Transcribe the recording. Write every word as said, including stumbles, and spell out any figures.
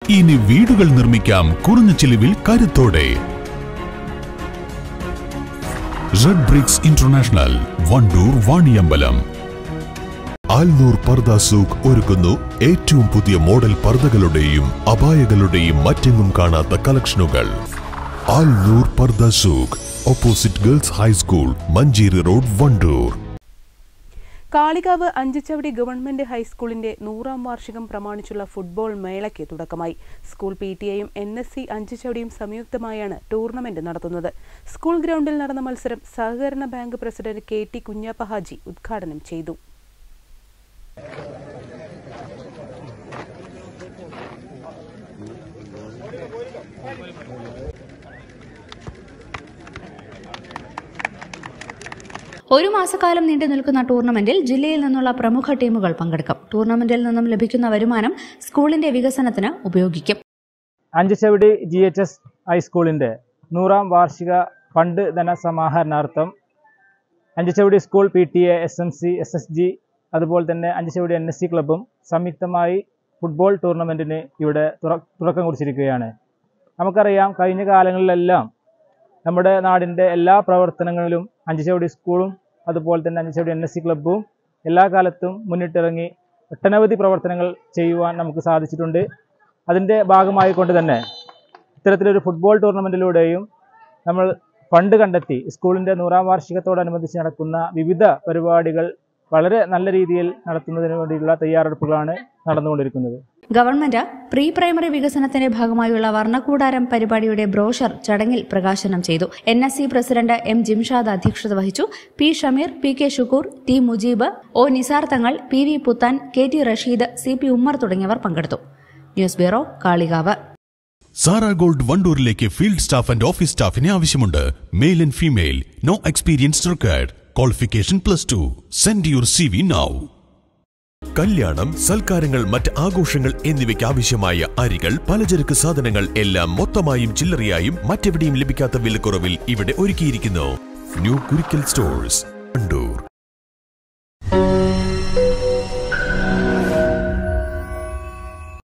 ഇനി വീടുകൾ നിർമ്മിക്കാം കുറഞ്ഞ ചിലവിൽ കരുത്തോടെ. Red bricks international, Vandoor Vaniyambalam. Alnoor Pardha Souq ഒരുക്കുന്നു ഏറ്റവും പുതിയ മോഡൽ പർദകളുടെയും അബായകളുടെയും മറ്റെങ്ങും കാണാത്ത കളക്ഷനുകൾ. Alnoor Pardha Souq, opposite girls high school, Manjeri road, Vandoor. Kalikavu Anchachavadi government ഹൈസ്കൂളിന്റെ നൂറാം വാർഷികം പ്രമാണിച്ചുള്ള ഫുട്ബോൾ മേളയ്ക്ക് തുടക്കമായി. സ്കൂൾ പി ടി എയും എൻ എസ് സി അഞ്ചുചവടിയും സംയുക്തമായാണ് ടൂർണമെന്റ് നടത്തുന്നത്. സ്കൂൾ ഗ്രൗണ്ടിൽ നടന്ന മത്സരം സഹകരണ bank president K T Kunhappa Haji ഉദ്ഘാടനം ചെയ്തു. ഒരു മാസക്കാലം നീണ്ടു നിൽക്കുന്ന ടൂർണമെന്റിൽ ജില്ലയിൽ നിന്നുള്ള പ്രമുഖ ടീമുകൾ പങ്കെടുക്കും. ടൂർണമെന്റിൽ നിന്നും ലഭിക്കുന്ന വരുമാനം സ്കൂളിന്റെ വികസനത്തിന് ഉപയോഗിക്കും. അഞ്ചുചവടി ജി എച്ച് എസ് ഹൈസ്കൂളിന്റെ നൂറാം വാർഷിക ഫണ്ട് ധനസമാഹരണാർത്ഥം Anchuchavadi school P T A, S M C, S S G, അതുപോലെ തന്നെ അഞ്ചുചവടി എൻ എസ് സി ക്ലബും സംയുക്തമായി ഫുട്ബോൾ ടൂർണമെന്റിന് ഇവിടെ തുടക്കം കുറിച്ചിരിക്കുകയാണ്. നമുക്കറിയാം, കഴിഞ്ഞ കാലങ്ങളിലെല്ലാം നമ്മുടെ നാടിൻ്റെ എല്ലാ പ്രവർത്തനങ്ങളിലും അഞ്ചുചവടി സ്കൂളും അതുപോലെ തന്നെ അഞ്ചുചവടി എൻ എസ് സി ക്ലബ്ബും എല്ലാ കാലത്തും മുന്നിട്ടിറങ്ങി ഒട്ടനവധി പ്രവർത്തനങ്ങൾ ചെയ്യുവാൻ നമുക്ക് സാധിച്ചിട്ടുണ്ട്. അതിൻ്റെ ഭാഗമായി കൊണ്ട് തന്നെ ഇത്തരത്തിലൊരു ഫുട്ബോൾ ടൂർണമെൻറ്റിലൂടെയും നമ്മൾ ഫണ്ട് കണ്ടെത്തി സ്കൂളിൻ്റെ നൂറാം വാർഷികത്തോടനുബന്ധിച്ച് നടക്കുന്ന വിവിധ പരിപാടികൾ വളരെ നല്ല രീതിയിൽ നടത്തുന്നതിന് വേണ്ടിയുള്ള തയ്യാറെടുപ്പുകളാണ് നടന്നുകൊണ്ടിരിക്കുന്നത്. ഗവൺമെന്റ് പ്രീ പ്രൈമറി വികസനത്തിന്റെ ഭാഗമായുള്ള വർണ്ണക്കൂടാരം പരിപാടിയുടെ ബ്രോഷർ ചടങ്ങിൽ പ്രകാശനം ചെയ്തു. N S C president M Jimshad അധ്യക്ഷത വഹിച്ചു. P Shameer, P K Shukoor, T Mujeeb, O Nisar Thangal, P V Puthan, K T Rasheed, C P Ummer തുടങ്ങിയവർ പങ്കെടുത്തു. News bureau, Kalikavu. Sara gold വണ്ടൂരിലേക്ക് ഫീൽഡ് സ്റ്റാഫ് ആൻഡ് ഓഫീസ് സ്റ്റാഫിനെ ആവശ്യമുണ്ട്. Male and female, no experience required. Qualification plus two. Send your C V now. കല്യാണം, സൽക്കാരങ്ങൾ, മറ്റ് ആഘോഷങ്ങൾ എന്നിവയ്ക്ക് ആവശ്യമായ അരികൾ, പലചരക്ക് സാധനങ്ങൾ എല്ലാം മൊത്തമായും ചില്ലറയായും മറ്റെവിടെയും ലഭിക്കാത്ത വിലക്കുറവിൽ ഇവിടെ ഒരുക്കിയിരിക്കുന്നു. New Kurikkal stores, Wandoor.